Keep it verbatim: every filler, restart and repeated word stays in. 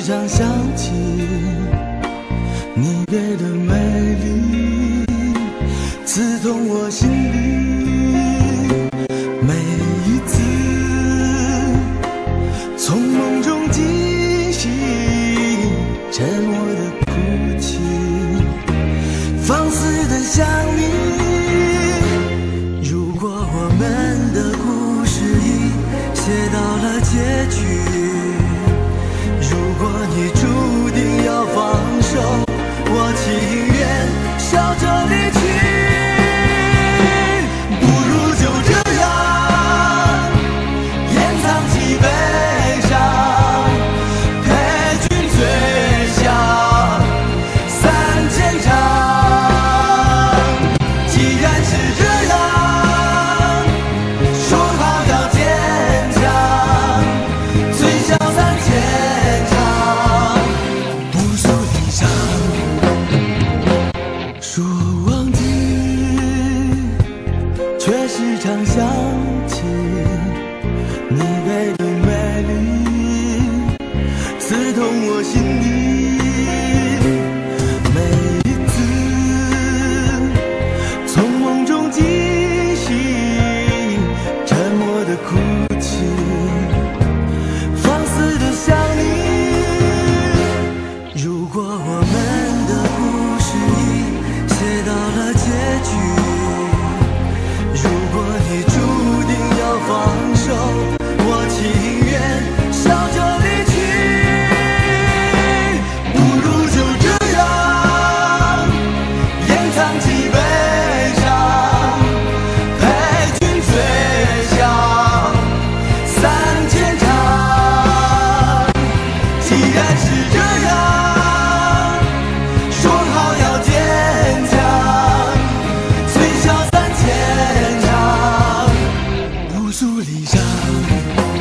常想起你给的美丽，刺痛我心里。每一次从梦中惊醒，沉默的哭泣，放肆的想你。如果我们的故事已写到了结局，如果你注定要放手，我情愿笑着离去。不如就这样掩藏起悲伤，陪君醉乡三千场。既然是这样，说好要坚强，醉笑三千场，不诉离殇。说忘记，却时常想起你给的美丽，刺痛我心里。每一次从梦中惊醒，沉默的哭泣，放肆的想你。如果我们的故事已写到了结局，如果你注定要放手，我情愿笑着离去。不如就这样掩藏起悲伤，陪君醉乡三千场。既然是这样，说好要坚强，醉笑三千场，不诉离殇。